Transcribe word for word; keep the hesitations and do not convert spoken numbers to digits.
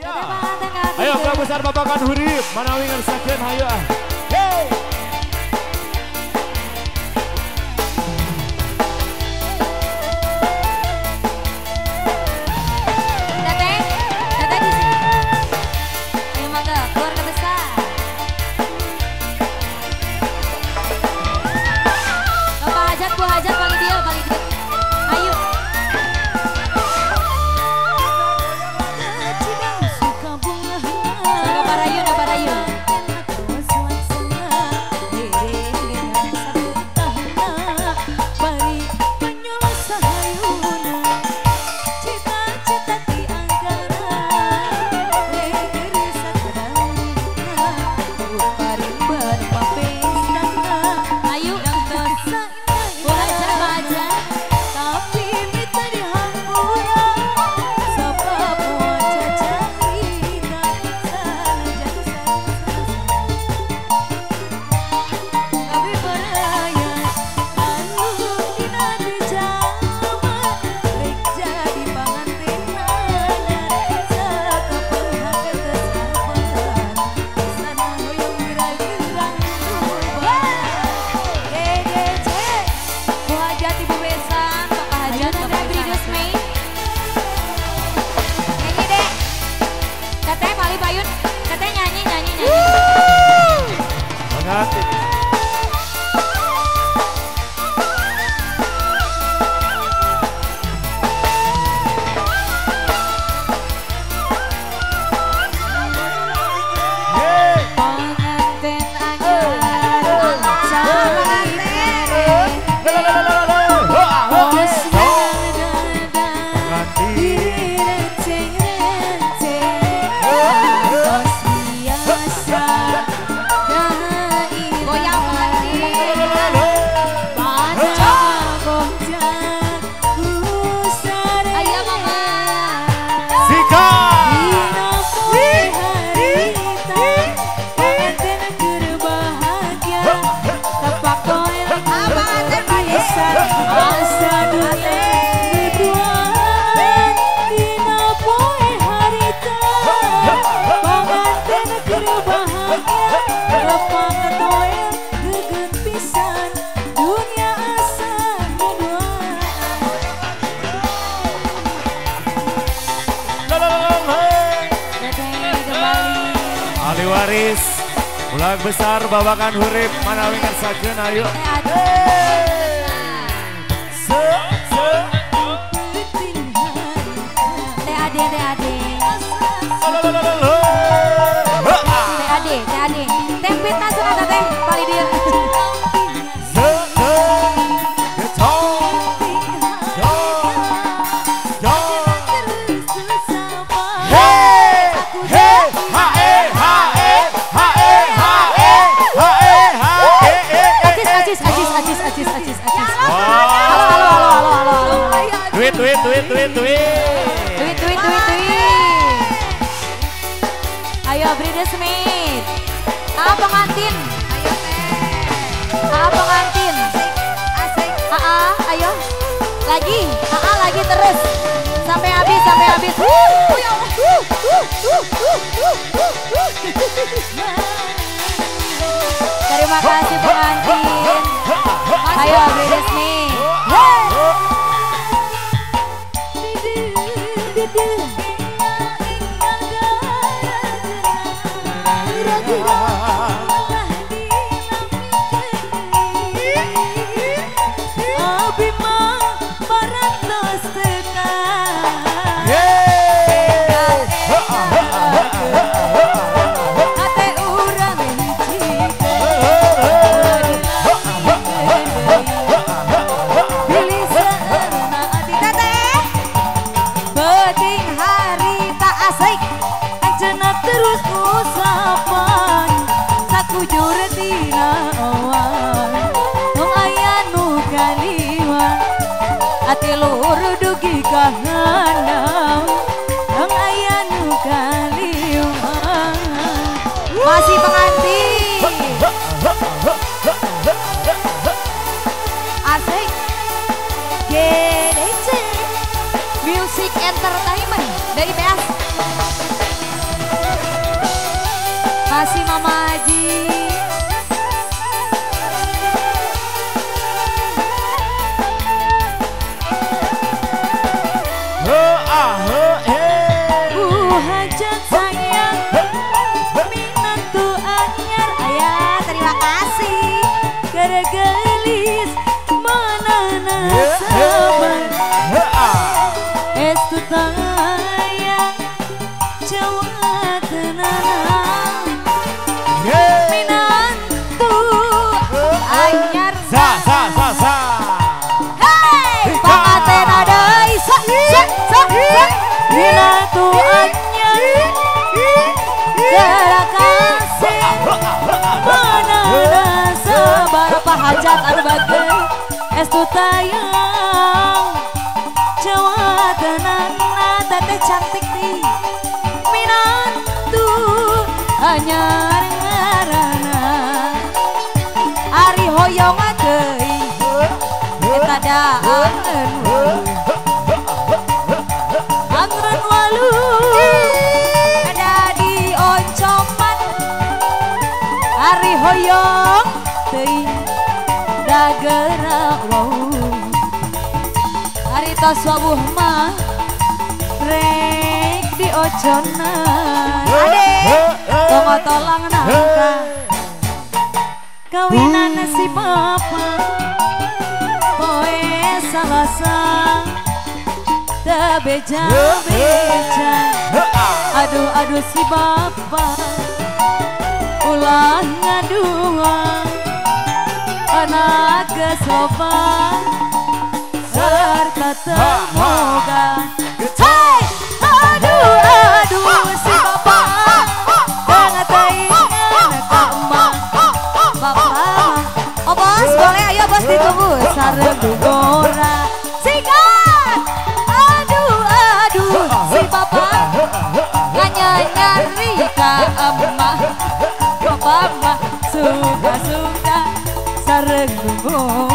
Ayo keluarga besar Babakan Hurip, manawi ngersakeun hayu ah. Hey. Teteh, teteh di sini. Ayo mangga keluarga besar. Bapak hajat, Bu hajat paling dia paling dia. Ayo. Parayun, parayun. Ahli waris ulang besar Babakan Hurip manawi ngersakeun ayo. Se se Teh Ade, Teh Ade. Teh Ade, Teh Ade. Teh fitnah sunat teh kali dia. Duit, duit, duit, duit, duit. Duit, duit, duit, duit. Ayo Brida Smith. Ah pengantin. Ayo teh. Ah pengantin. Asik. Ah, ah, ayo. Lagi. Ah, ah, lagi terus. Sampai habis, sampai habis. Wuh, ya Allah. Wuh, wuh, wuh, wuh, wuh, wuh. Terima kasih pengantin. Ayo Brida Smith. Terus usapan sakujur tina awan nong aya nu kaliwa ati luhur dugi ka handap nong aya nu kaliwa. Masih pengantin. Asik. G D C Music Entertainment dari B S. Masih Mama Haji. He ah he he. Bu hajat sayang minantu anyar Ayah, terima kasih. gara gelis manana He he. sabar He ah. estu tayang Jawa tenang He. minantu Anyar. Sa sa sa sa. Hei, pangaten ada isa. Sa sa sa. minantu anyar gara kasih manana sabar Hajat anu bageun. estu tayang Jawa tenang nada teh cantik di minantu anyar ngarana Ari hoyong deui. Eta da angeun. angen walu Ada di oncoman. ari hoyong teuing dagera wow ari tos wawuh mah rek di ojonan Ade. tonggo tolang nangka kawinan si papa poe salasa teu beja-beja aduh aduh si bapak ulah ngadua anak kesopan serta temoga hei aduh aduh si bapak tengah teingan ke emak bapak Oh bos, boleh ayo bos ditunggu. sareng dugora sikat aduh aduh si bapak Nganya-nyari ka emak bapak mah suka-suka sareng dugora